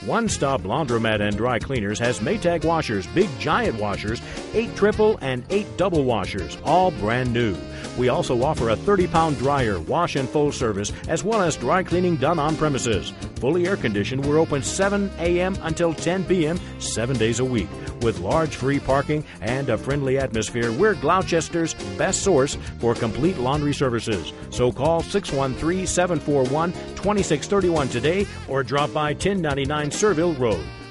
One Stop Laundromat and Dry Cleaners has Maytag washers, big giant washers, 8 triple and 8 double washers, all brand new. We also offer a 30-pound dryer, wash and fold service, as well as dry cleaning done on premises. Fully air conditioned, we're open 7 a.m. until 10 p.m. 7 days a week. With large free parking and a friendly atmosphere, we're Gloucester's best source for complete laundry services. So call 613-741-2631 today or drop by 1099 Serville Road.